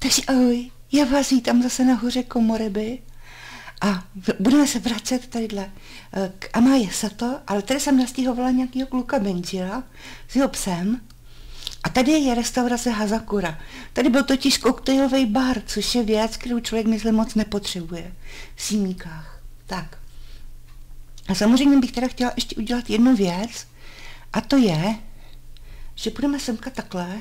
Takže ahoj, já vás vítám zase nahoře Komoreby a budeme se vracet tadyhle k Amaje Sato, ale tady jsem nastěhovala nějakého kluka Benjira s jeho psem a tady je restaurace Hazakura. Tady byl totiž koktejlový bar, což je věc, kterou člověk myslím moc nepotřebuje v Símíkách. Tak. A samozřejmě bych teda chtěla ještě udělat jednu věc a to je, že půjdeme semka takhle.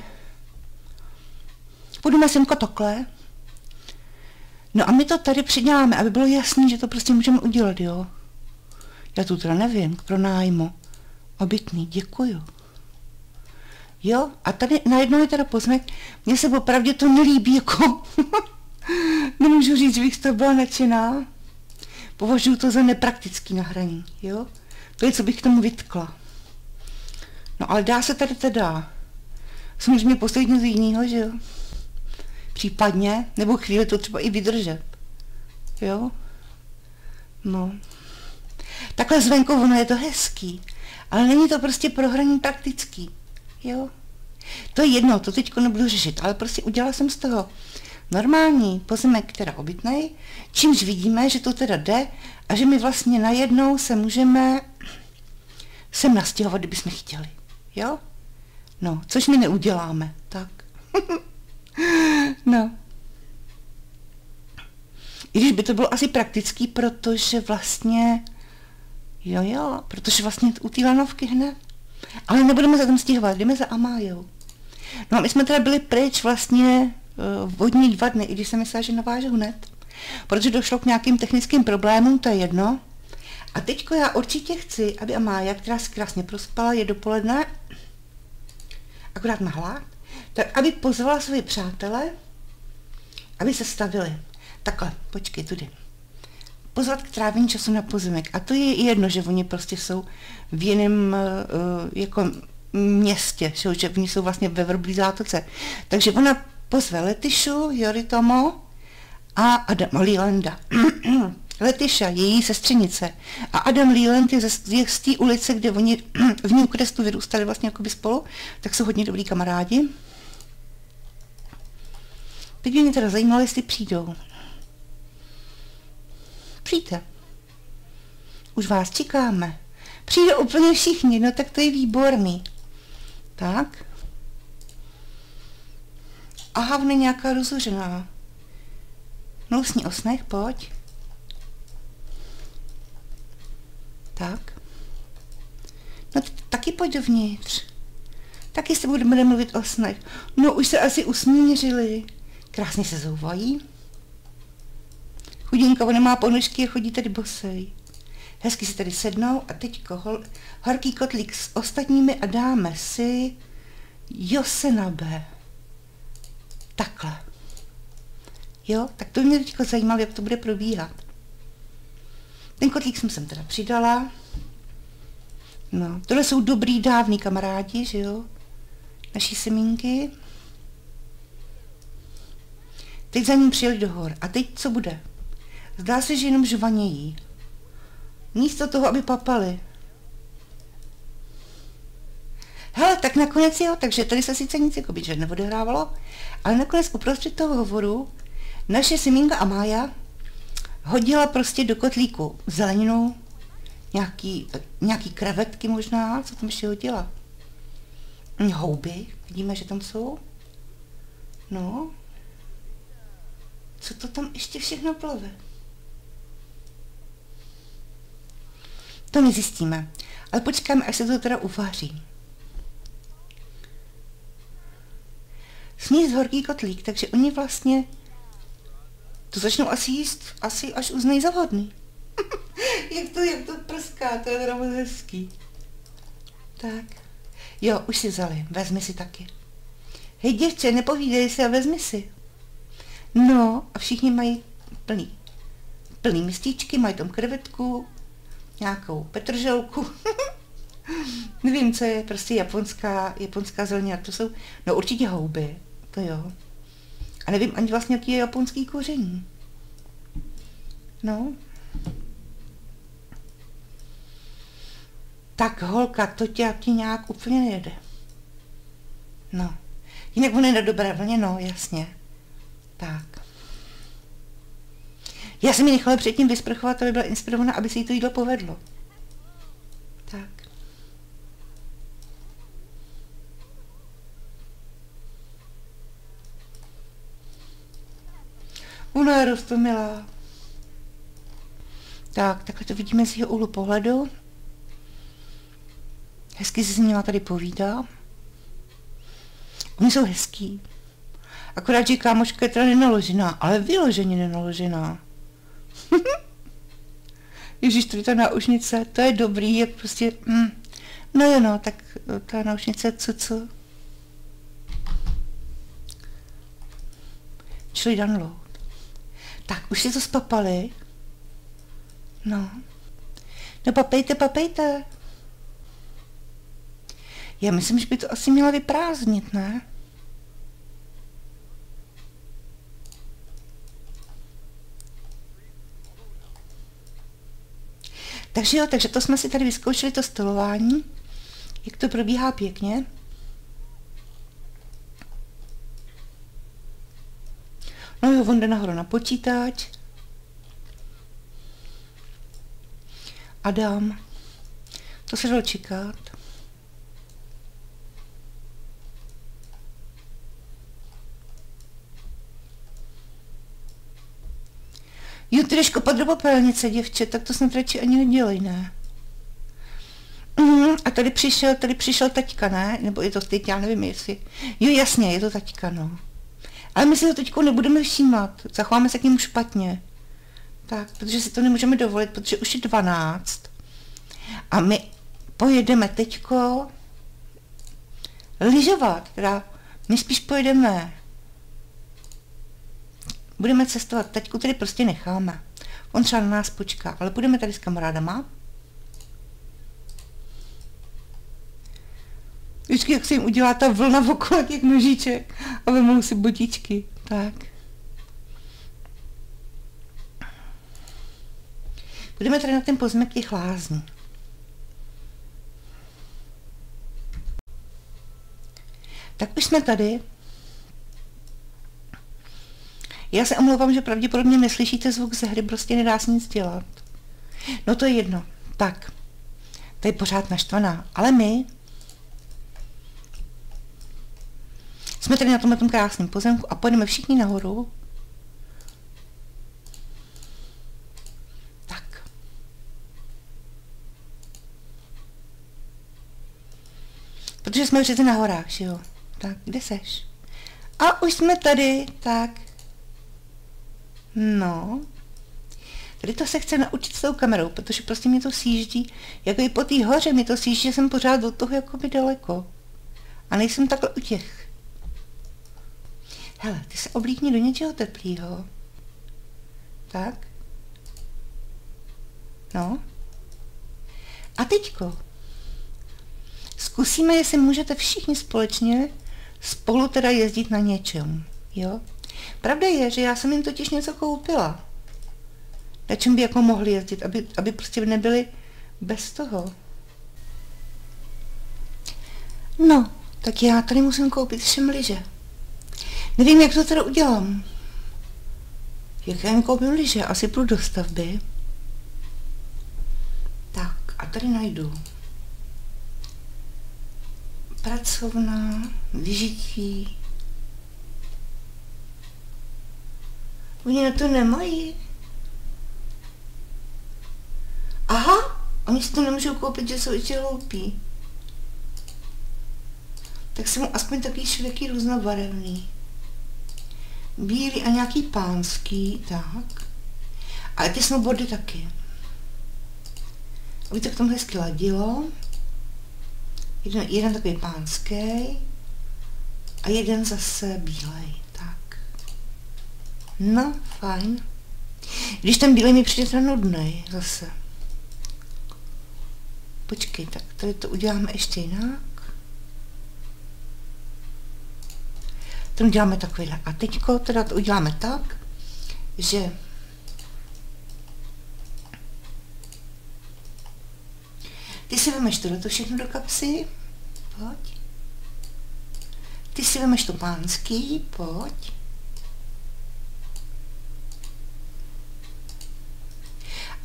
No a my to tady přiděláme, aby bylo jasný, že to prostě můžeme udělat, jo. Já tu teda nevím, k pronájmu. Obytný, děkuju. Jo, a tady najednou je teda poznamek, mně se opravdu to nelíbí, jako nemůžu říct, že bych z toho byla nadšená. Považuji to za nepraktický na hraní, jo. To je, co bych k tomu vytkla. No ale dá se tady teda samozřejmě postavit něco jiného, že jo. Případně, nebo chvíli to třeba i vydržet. Jo? No. Takhle zvenku ono je to hezký, ale není to prostě pro hraní praktický. Jo? To je jedno, to teďko nebudu řešit, ale prostě udělala jsem z toho normální pozemek, teda obytnej, čímž vidíme, že to teda jde a že my vlastně najednou se můžeme sem nastěhovat, kdybychom chtěli. Jo? No, což my neuděláme, tak. No. I když by to bylo asi praktický, protože vlastně, protože vlastně u té lanovky hned. Ale nebudeme se tam stěhovat, jdeme za Amájou. No a my jsme teda byli pryč vlastně vodní 2 dny, i když jsem myslela, že navážu hned. Protože došlo k nějakým technickým problémům, to je jedno. A teďko já určitě chci, aby Amája, která si krásně prospala, je dopoledne, akorát na hlad, tak aby pozvala své přátele, aby se stavili. Takhle, počkej, tudy. Pozvat k trávení času na pozemek. A to je jedno, že oni prostě jsou v jiném jako městě, že oni jsou vlastně ve Vrblí zátoce. Takže ona pozve Letišu, Yoritomo a Adama Leelanda. Letiša, její sestřenice. A Adam Leeland je z té ulice, kde oni v Newcrestlu vyrůstali vlastně jakoby spolu, tak jsou hodně dobrý kamarádi. Teď by mě teda zajímalo, jestli přijdou. Přijďte. Už vás čekáme. Přijde úplně všichni, no tak to je výborný. Tak. Aha, ona je nějaká rozuřená. No s ní osnech, pojď. Tak. No taky pojď dovnitř. Taky se budeme mluvit o snech. No už se asi usmířili. Krásně se zouvají. Chudinka, ona má ponožky a chodí tady bosej. Hezky si tady sednou a teďko horký kotlík s ostatními a dáme si Josenabe. Takhle. Jo, tak to mě teďko zajímalo, jak to bude probíhat. Ten kotlík jsem sem teda přidala. No, tohle jsou dobrý dávný kamarádi, že jo? Naší semínky. Teď za ním přijeli do hor. A teď co bude? Zdá se, že jenom žvanějí. Místo toho, aby papali. Hele, tak nakonec jo, takže tady se sice nic jako že neodehrávalo, ale nakonec uprostřed toho hovoru naše semínka Amája hodila prostě do kotlíku zeleninu, nějaký krevetky možná, co tam ještě hodila? Houby, vidíme, že tam jsou. No. Co to tam ještě všechno plave? To nezjistíme, ale počkáme, až se to teda uvaří. Sníst horký kotlík, takže oni vlastně to začnou asi jíst, asi až uznají za vhodný. jak to prská, to je teda moc hezký. Tak. Jo, už si vzali, vezmi si taky. Hej děvče, nepovídej si a vezmi si. No, a všichni mají plný mističky, mají tam krevetku, nějakou petrželku. Nevím, co je, prostě japonská zelenina, to jsou, no určitě houby, to jo. A nevím ani vlastně, jaký je japonský koření. No. Tak holka, to tě nějak úplně nejede. No. Jinak on je na dobré vlně, no, jasně. Tak. Já jsem ji nechala předtím vysprchovat, aby byla inspirovaná, aby se jí to jídlo povedlo. Tak. Ona je roztomilá. Tak, takhle to vidíme z jeho úhlu pohledu. Hezky se s nima tady povídá. Oni jsou hezký. Akorát, že kámoška je teda nenaložená, ale vyloženě nenaložená. Ježíš, tady ta náušnice, to je dobrý, jak prostě, no jo no, tak ta náušnice, co? Čili download. Tak, už si to spapali. No. No papejte. Já myslím, že by to asi měla vyprázdnit, ne? Takže jo, takže to jsme si tady vyzkoušeli, to stolování, jak to probíhá pěkně. No jo, on jde nahoru na počítač. Adam, to se dalo čekat. Jo, ty jdeš kopat do popelnice, děvče, tak to snad radši ani nedělej, ne? A tady přišel taťka, ne? Nebo je to teď, já nevím, jestli... Jo, jasně, je to taťka, no. Ale my si ho teďko nebudeme všímat, zachováme se k němu špatně. Tak, protože si to nemůžeme dovolit, protože už je 12. A my pojedeme teďko lyžovat, teda my spíš pojedeme. Budeme cestovat, taťku tady prostě necháme. On třeba na nás počká, ale půjdeme tady s kamarádama. Vždycky, jak se jim udělá ta vlna okolo těch nožíček a vemou si botičky. Tak. Půjdeme tady na ten pozemek těch lázní. Tak už jsme tady. Já se omlouvám, že pravděpodobně neslyšíte zvuk ze hry, prostě nedá se nic dělat. No to je jedno. Tak, to je pořád naštvaná, ale my jsme tady na tomhle krásném pozemku a půjdeme všichni nahoru. Tak. Protože jsme přece na horách, že jo? Tak, kde seš? A už jsme tady, tak. No, tady to se chce naučit s tou kamerou, protože prostě mě to sjíždí, jako i po té hoře mě to sjíždí, že jsem pořád od toho jakoby daleko. A nejsem takhle u těch. Hele, ty se oblíkni do něčeho teplýho. Tak. No. A teďko. Zkusíme, jestli můžete všichni společně spolu teda jezdit na něčem, jo? Pravda je, že já jsem jim totiž něco koupila. Na čem by jako mohli jezdit, aby prostě nebyli bez toho. No, tak já tady musím koupit všem lyže. Nevím, jak to teda udělám. Jak já jim koupím lyže? Asi půjdu do stavby. Tak, a tady najdu. Pracovna, vyžití. Oni na to nemají. Aha, oni si to nemůžou koupit, že jsou ještě hloupí. Tak jsem mu aspoň takový šveky různobarevný. Bílý a nějaký pánský, tak. A ty snowboardy taky. Aby to k tomu hezky ladilo. Jeden takový pánský a jeden zase bílej. Tak. No, fajn. Když ten bílej mi přijde teda nudnej zase. Počkej, tak tady to uděláme ještě jinak. To uděláme takovýhle. A teďko teda to uděláme tak, že ty si vemeš tohleto všechno do kapsy, pojď. Ty si vemeš to pánský, pojď.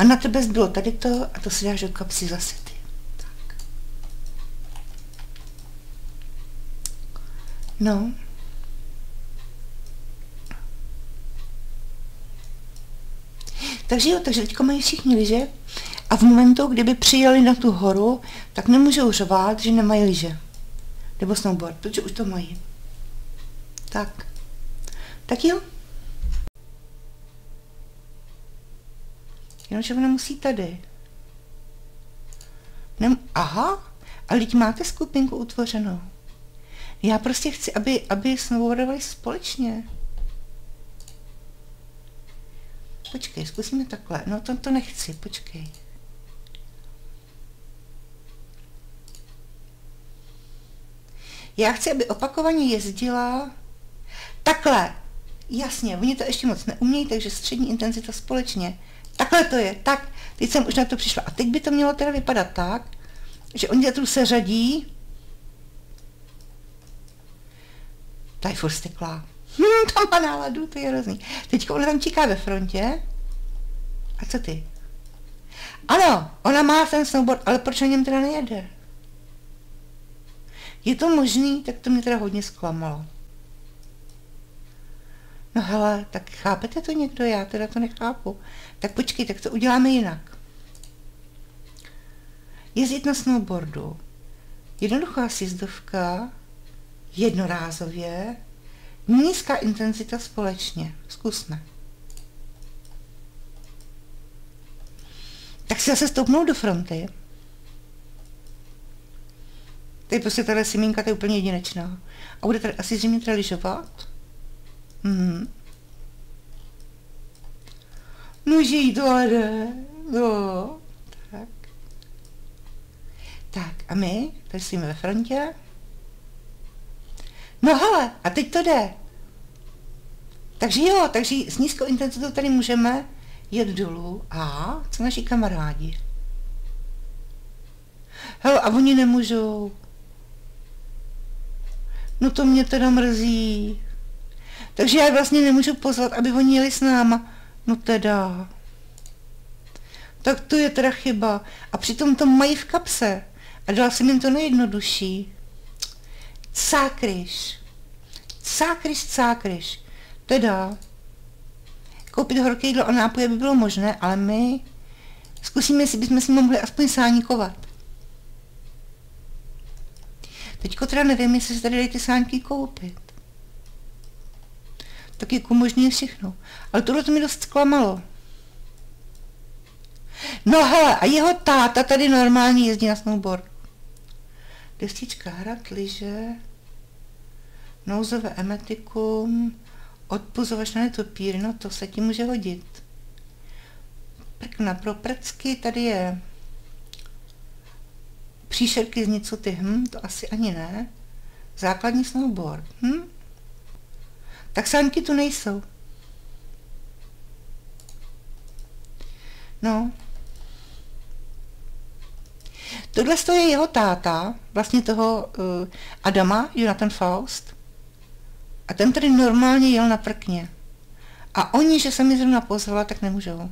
A na tebe zbylo tady to a to si dáš do kapsy zase ty. Tak. No. Takže jo, takže teďko mají všichni lyže a v momentu, kdyby přijeli na tu horu, tak nemůžou řvát, že nemají lyže. Nebo snowboard, protože už to mají. Tak. Tak jo. Jenomže ona musí tady. Aha, ale teď máte skupinku utvořenou. Já prostě chci, aby snowboardovali společně. Počkej, zkusíme takhle. No to nechci, počkej. Já chci, aby opakovaně jezdila takhle. Jasně, oni to ještě moc neumějí, takže střední intenzita společně. Takhle to je, tak. Teď jsem už na to přišla. A teď by to mělo teda vypadat tak, že oni tu se řadí. Ta je furt steklá. To má náladu, to je hrozný. Teď ona tam čeká ve frontě. A co ty? Ano, ona má ten snowboard, ale proč na něm teda nejede? Je to možný? Tak to mě teda hodně zklamalo. No hele, tak chápete to někdo? Já teda to nechápu. Tak počkej, tak to uděláme jinak. Jezdit na snowboardu. Jednoduchá sjezdovka, jednorázově, nízká intenzita společně. Zkusme. Tak si zase stoupnou do fronty. Tady prostě tahle simínka, to je úplně jedinečná. A bude tady asi zřejmě teda lyžovat. No, že jí to ale jde. No, tak. Tak, a my tady jsme ve frontě. No hele, a teď to jde. Takže jo, takže s nízkou intenzitou tady můžeme jet dolů. A co naši kamarádi? Hele, a oni nemůžou. No to mě teda mrzí. Takže já vlastně nemůžu pozvat, aby oni jeli s náma. No teda. Tak to je teda chyba. A přitom to mají v kapse. A dala jsem jim to nejjednodušší. Cákryš. Cákryš, cákryš. Teda. Koupit horké jídlo a nápoje by bylo možné, ale my zkusíme, jestli bychom si mohli aspoň sáníkovat. Teďko teda nevím, jestli se tady dají ty sáňky koupit. Tak jako možný je všechno. Ale tohle to mi dost zklamalo. No hele, a jeho táta tady normálně jezdí na snowboard. Destička, hrad, lyže, nouzové emetikum, odpuzovač na netopíry, no to se ti může hodit. Prkna pro prcky, tady je příšerky z nicoty, to asi ani ne. Základní snowboard, Tak sáňky tu nejsou. No. Tohle je jeho táta, vlastně toho Adama, Jonathan Faust. A ten tady normálně jel na prkně. A oni, že se mi zrovna pozvala, tak nemůžou.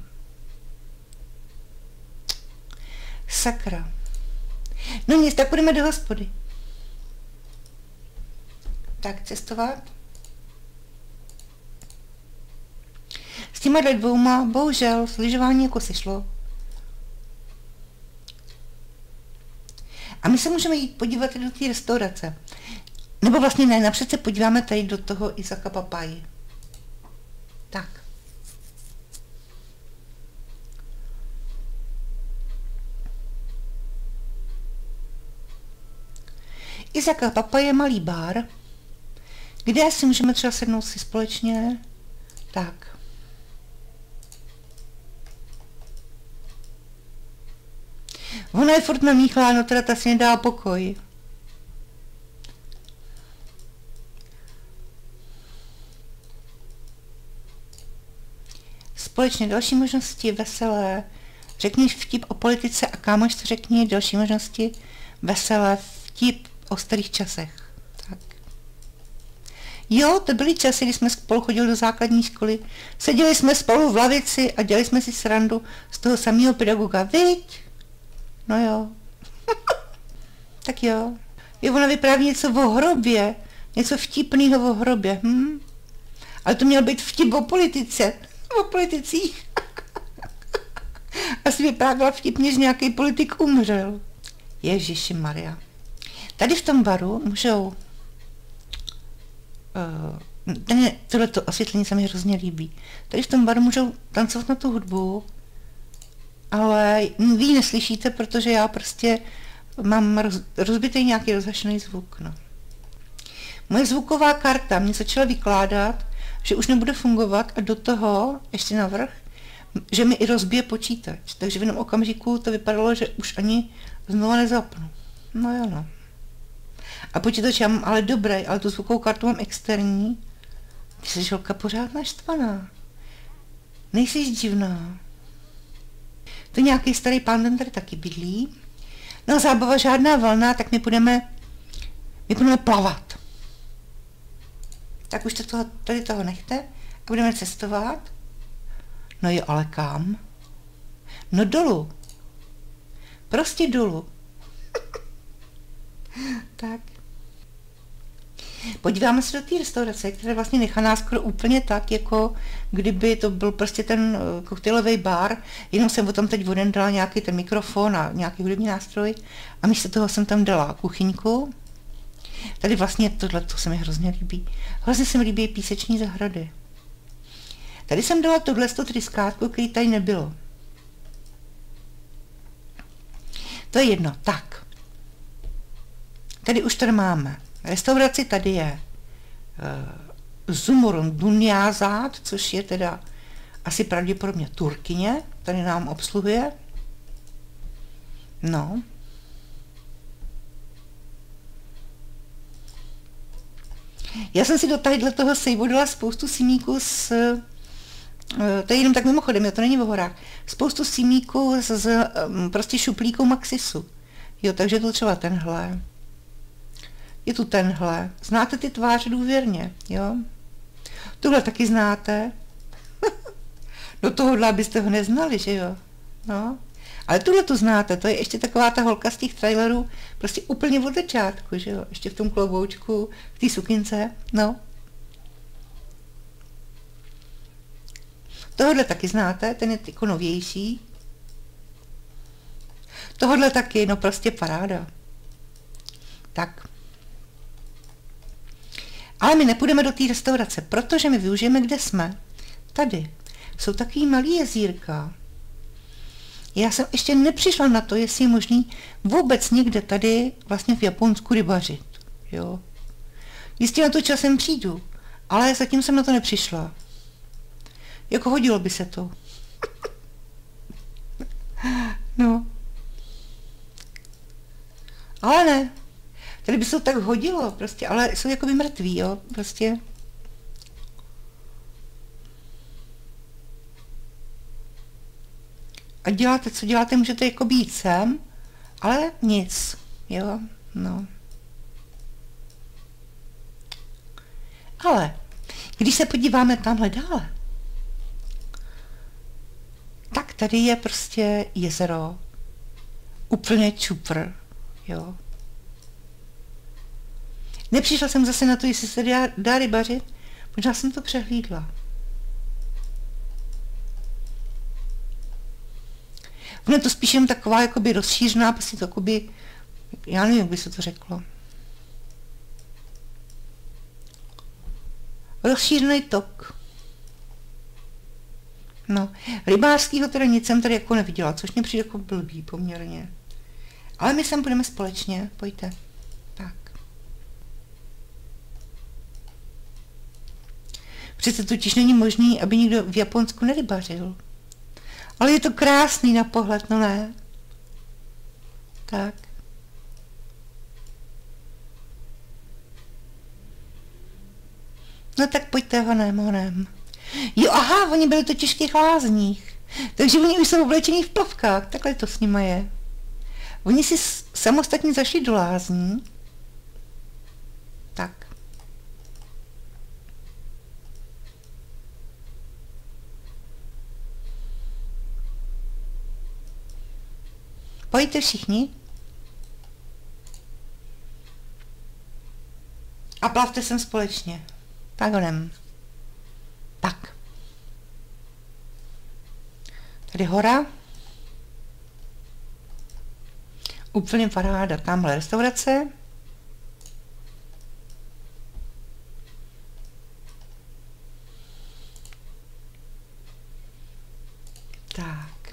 Sakra. No nic, tak půjdeme do hospody. Tak, cestovat. S těma dvouma, bohužel, s lyžování jako si šlo. A my se můžeme jít podívat do té restaurace. Nebo vlastně ne, napřed se podíváme tady do toho Isaka Papaji. Tak. Isaka Papaji je malý bar, kde si můžeme třeba sednout si společně. Tak. Ona je furt namíchlá, no teda ta si nedá pokoj. Společně další možnosti, veselé. Řekni vtip o politice a kámoš to řekni další možnosti, veselé, vtip o starých časech. Tak. Jo, to byly časy, kdy jsme spolu chodili do základní školy. Seděli jsme spolu v lavici a dělali jsme si srandu z toho samého pedagoga. Viď? No jo. Tak jo. Jo, ona vypráví něco o hrobě. Něco vtipného o hrobě. Ale to měl být vtip o politice. O politicích. Asi vyprávěla vtipně, že nějaký politik umřel. Ježiši Maria. Tady v tom baru můžou... tohleto osvětlení se mi hrozně líbí. Tady v tom baru můžou tancovat na tu hudbu, ale vy ji neslyšíte, protože já prostě mám rozbitý nějaký rozhašený zvuk. No. Moje zvuková karta mě začala vykládat, že už nebude fungovat a do toho, ještě navrch, že mi i rozbije počítač. Takže v jednom okamžiku to vypadalo, že už ani znova nezapnu. No jo, no. A počítač já mám ale dobrý, ale tu zvukovou kartu mám externí. Ty jsi žolka pořád naštvaná. Nejsi divná. To nějaký starý pán, ten tady taky bydlí. No zábava žádná vlna, tak my budeme plavat. Tak už tady toho nechte a budeme cestovat. No jo, ale kam? No dolů. Prostě dolů. Tak. Podíváme se do té restaurace, která je vlastně nechaná skoro úplně tak, jako kdyby to byl prostě ten koktejlový bar, jenom jsem o tam teď voden dala nějaký ten mikrofon a nějaký hudební nástroj a místo toho jsem tam dala kuchyňku. Tady vlastně tohle to se mi hrozně líbí. Hrozně se mi líbí píseční zahrady. Tady jsem dala tohle tryskátko, který tady nebylo. To je jedno. Tak. Tady už tady máme. Restauraci tady je Zumurun Dunyazad, což je teda asi pravděpodobně Turkyně. Tady nám obsluhuje. No. Já jsem si do tadyhle toho sejvu dala spoustu simíků z... To je jenom tak mimochodem, jo, to není v horách. Spoustu simíků z prostě šuplíků Maxisu. Jo, takže to třeba tenhle. Je tu tenhle. Znáte ty tváře důvěrně, jo? Tuhle taky znáte. Do tohohle, abyste ho neznali, že jo? No. Ale tuhle tu znáte, to je ještě taková ta holka z těch trailerů, prostě úplně od začátku, že jo? Ještě v tom kloboučku, v té sukince, no. Tohle taky znáte, ten je jako novější. Tohle taky, no prostě paráda. Tak. Ale my nepůjdeme do té restaurace, protože my využijeme, kde jsme. Tady. Jsou takový malý jezírka. Já jsem ještě nepřišla na to, jestli je možný vůbec někde tady vlastně v Japonsku rybařit. Jo. Jistě na to časem přijdu, ale zatím jsem na to nepřišla. Jako hodilo by se to. No. Ale ne. Tady by se to tak hodilo, prostě, ale jsou jakoby mrtví, jo, prostě. A děláte, co děláte, můžete jako být sem, ale nic, jo, no. Ale, když se podíváme tamhle dále, tak tady je prostě jezero, úplně čupr, jo. Nepřišla jsem zase na to, jestli se dá rybařit, možná jsem to přehlídla. Ono je to spíš jen taková jakoby rozšířená, prostě to jakoby, já nevím, jak by se to řeklo. Rozšířený tok. No, rybářskýho teda nic jsem tady jako neviděla, což mě přijde jako blbý poměrně. Ale my sem půjdeme společně, pojďte. Tak. Přece totiž není možný, aby nikdo v Japonsku nerybařil. Ale je to krásný na pohled, no ne? Tak. No tak pojďte honem. Jo, aha, oni byli totiž v těch lázních. Takže oni už jsou oblečení v plavkách, takhle to s nima je. Oni si samostatně zašli do lázní. Tak. Pojďte všichni. A plavte sem společně. Tak honem. Tak. Tady hora. Úplně paráda. Tamhle restaurace. Tak.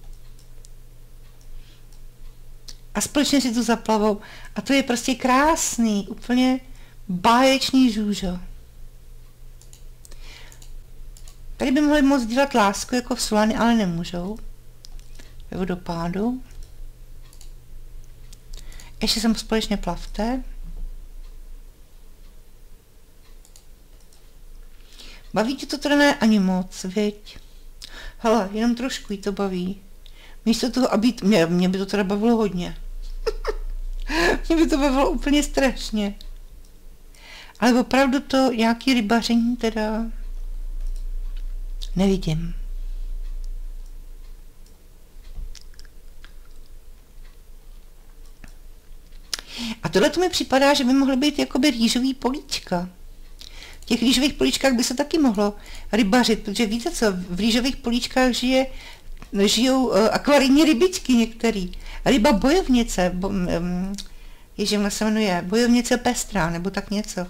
A společně si tu zaplavou. A to je prostě krásný, úplně báječný žůžo. Tady by mohli moc dělat lásku jako v Sulany, ale nemůžou. Ve vodopádu. Ještě sem společně plavte. Baví tě to teda ne ani moc, viď? Hele, jenom trošku jí to baví. Místo toho, aby... Mě by to teda bavilo hodně. Mě by to bavilo úplně strašně. Ale opravdu to nějaký rybaření teda... Nevidím. A tohle to mi připadá, že by mohly být jakoby rýžový políčka. V těch rýžových políčkách by se taky mohlo rybařit, protože víte co, v rýžových políčkách žijou akvarijní rybičky některý. Ryba bojovnice, jak se jmenuje, bojovnice pestrá, nebo tak něco.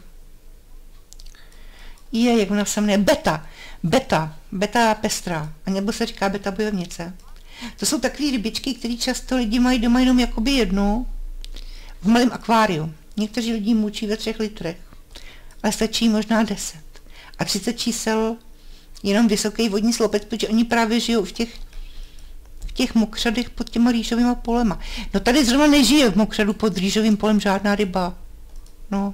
Jak ona se jmenuje, beta pestrá, a nebo se říká beta bojovnice. To jsou takové rybičky, které často lidi mají doma jenom jakoby jednu, v malém akváriu. Někteří lidi mučí ve 3 litrech, ale stačí možná 10. A 30 čísel jenom vysoký vodní sloupec, protože oni právě žijou v těch mokřadech pod těma rýžovýma polema. No tady zrovna nežije v mokřadu pod rýžovým polem žádná ryba. No.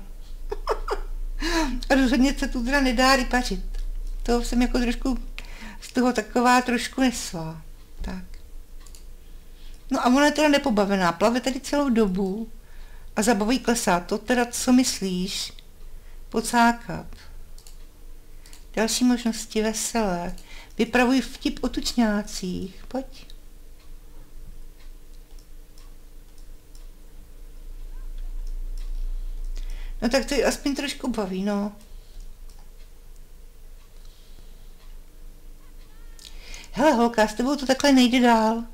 A rozhodně se tu teda nedá rybařit. To jsem jako trošku z toho taková trošku nesla. Tak. No a ona je teda nepobavená, plave tady celou dobu a zabaví klesá. To teda co myslíš? Pocákat. Další možnosti veselé. Vypravuj vtip o tučňácích. Pojď. No tak to ji aspoň trošku baví, no. Hele holka, s tebou to takhle nejde dál.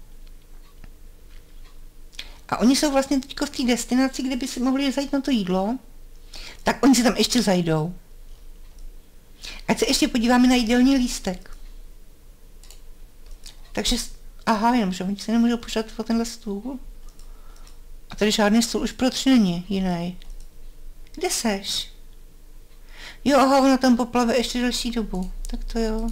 A oni jsou vlastně teďko v té destinaci, kde by si mohli zajít na to jídlo. Tak oni si tam ještě zajdou. Ať se ještě podíváme na jídelní lístek. Takže, aha, jenomže oni se nemůžou požádat o tenhle stůl. A tady žádný stůl už pro 3 není jiný. Kde seš? Jo, aha, ona tam poplave ještě delší dobu. Tak to jo.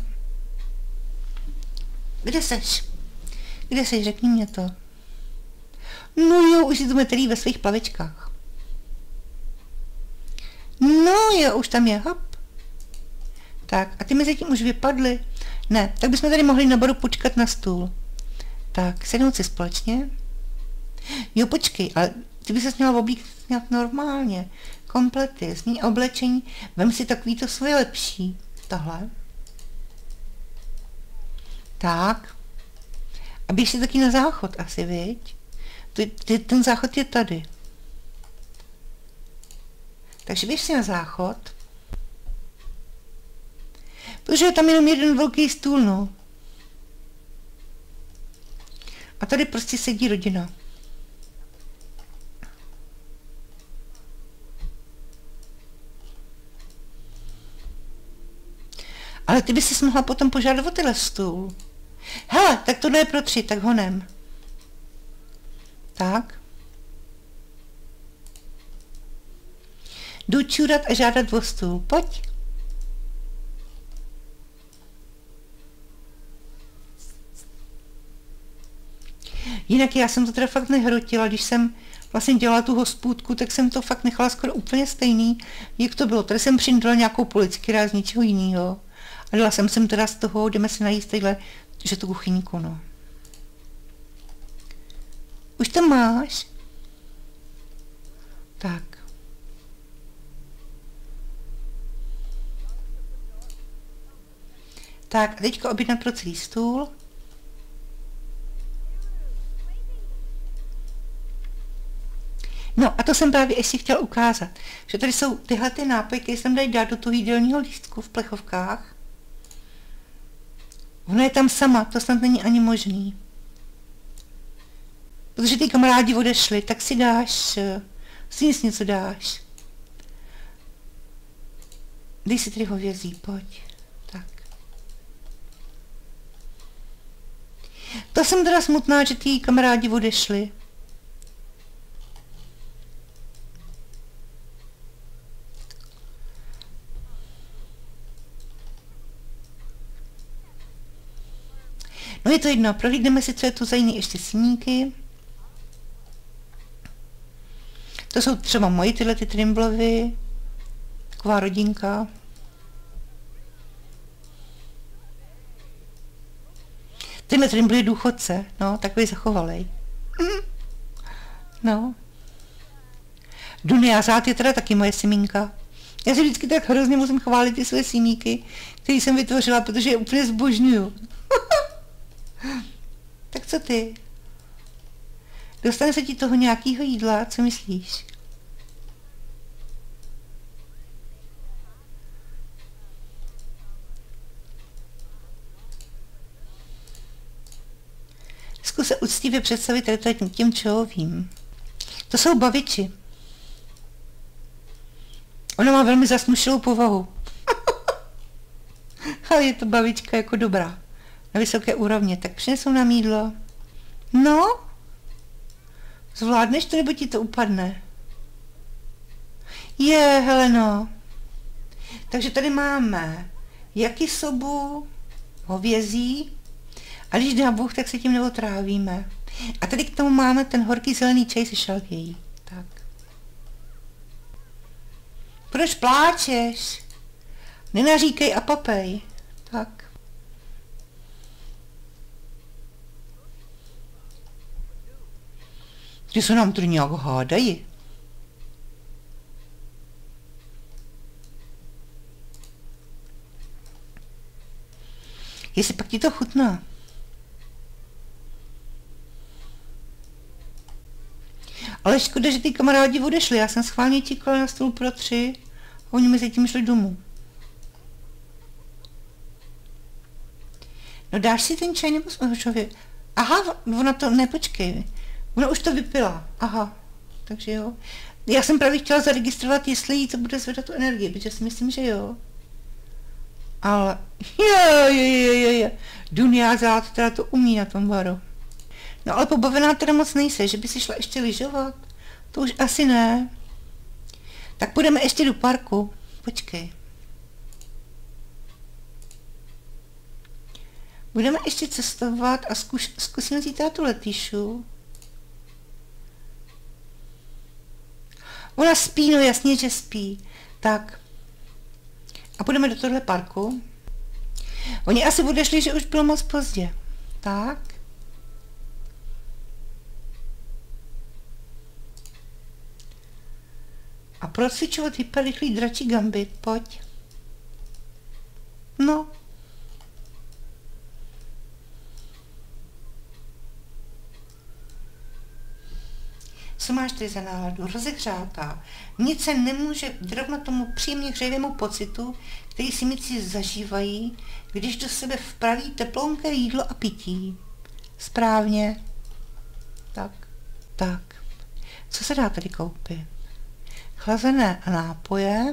Kde seš? Kde seš, řekni mě to. No jo, už si tu metelí ve svých plavičkách. No jo, už tam je, hop. Tak, a ty mezi tím už vypadly. Ne, tak bychom tady mohli na baru počkat na stůl. Tak, sednout si společně. Jo, počkej, ale ty by se měla oblíkt nějak normálně. Komplety, změň oblečení, vem si takový to svoje lepší. Tohle. Tak. A běž si taky na záchod asi, viď? Ten záchod je tady. Takže běž si na záchod. Protože je tam jenom jeden velký stůl, no. A tady prostě sedí rodina. Ale ty by si mohla potom požádat o tyhle stůl. Hele, tak tohle je pro 3, tak honem. Tak. Jdu čurat a žádat o stůl. Pojď. Jinak já jsem to teda fakt nehrotila, když jsem vlastně dělala tu hospůdku, tak jsem to fakt nechala skoro úplně stejný, jak to bylo. Tady jsem přidala nějakou policky ráz něčeho jiného. A dala jsem sem teda z toho, jdeme si najíst tadyhle, že tu kuchyňku, no. Už to máš? Tak. Tak, a teďka objednat pro celý stůl. jsem právě ještě chtěla ukázat, že tady jsou tyhle ty nápoje, které jsem dají dát do toho jídelního lístku v plechovkách. Ona je tam sama, to snad není ani možný. Protože ty kamarádi odešli, tak si dáš, si něco dáš. Dej si tedy hovězí, pojď. Tak. To jsem teda smutná, že ty kamarádi odešli. No je to jedno, prohlídneme si, co je tu za jiný ještě síníky. To jsou třeba moji tyhle ty trimblovy. Taková rodinka. Tenhle trimbl je důchodce, no, takový zachovalej. No. Dunia-zát je teda taky moje semínka. Já si vždycky tak hrozně musím chválit ty své síníky, které jsem vytvořila, protože je úplně zbožňuju. Tak co ty? Dostane se ti toho nějakého jídla, co myslíš? Zkus se uctivě představit tím, čeho vím. To jsou baviči. Ona má velmi zasnušilou povahu. Ale je to bavička jako dobrá. Na vysoké úrovni. Tak přinesou nám jídlo. No? Zvládneš to, nebo ti to upadne? Je, Heleno. Takže tady máme jakisobu, hovězí, a když dá Bůh, tak se tím neotrávíme. A tady k tomu máme ten horký zelený čaj se šalvějí. Tak. Proč pláčeš? Nenaříkej a papej. Tak. Ty se nám tady nějak hádají. Jestli pak ti to chutná. Ale škoda, že ty kamarádi odešli. Já jsem schválně čekala na stůl pro 3 a oni mezi tím šli domů. No dáš si ten čaj nebo člověk? Aha, ona to, ne, počkej. Ona už to vypila. Aha, takže jo. Já jsem právě chtěla zaregistrovat, jestli jí to bude zvedat tu energii, protože si myslím, že jo. Ale jo. Dunia-zát teda to umí na tom baru. No ale pobavená teda moc nejse, že by si šla ještě lyžovat? To už asi ne. Tak půjdeme ještě do parku. Počkej. Budeme ještě cestovat a zkusíme si tu Letýšu. Ona spí, no jasně, že spí. Tak. A půjdeme do tohle parku. Oni asi odešli, že už bylo moc pozdě. Tak. A procvičovat hyperrychlý dračí gambit, pojď. No. Co máš tady za náladu? Rozehřátá. Nic se nemůže vyrovnat tomu příjemně hřejivému pocitu, který si myci zažívají, když do sebe vpraví teplonké jídlo a pití. Správně. Tak. Co se dá tady koupit? Chlazené nápoje.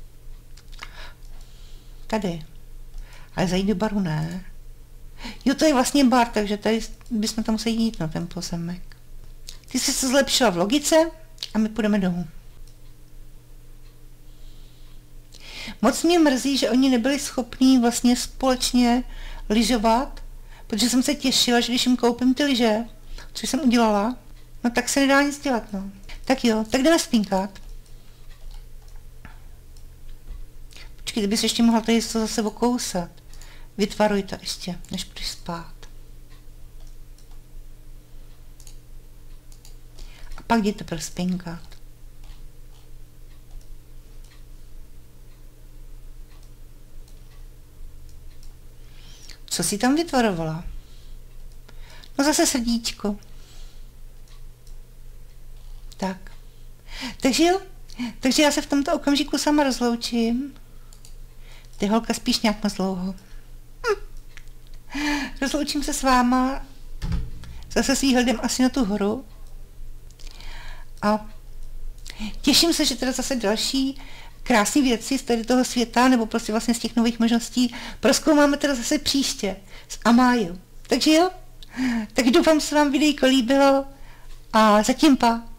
Tady. Ale zajít do baru ne. Jo, to je vlastně bar, takže tady bychom tam museli jít na ten pozemek. Ty jsi se zlepšila v logice a my půjdeme domů. Moc mě mrzí, že oni nebyli schopní vlastně společně lyžovat, protože jsem se těšila, že když jim koupím ty lyže, což jsem udělala, no tak se nedá nic dělat, no. Tak jo, tak jdeme spínkat. Počkej, ty bys ještě mohla tady to zase okousat. Vytvaruj to ještě, než půjdeš spát. A pak jdi teprve spínkat. Co jsi tam vytvarovala? No zase srdíčko. Tak. Takže jo, takže já se v tomto okamžiku sama rozloučím. Ty holka spíš nějak moc dlouho. Rozloučím se s váma. Zase s výhledem asi na tu horu. A těším se, že teda zase další krásné věci z tady toho světa, nebo prostě vlastně z těch nových možností prozkoumáme teda zase příště s Amájou. Takže jo, tak doufám, že se vám videjko líbilo a zatím pa.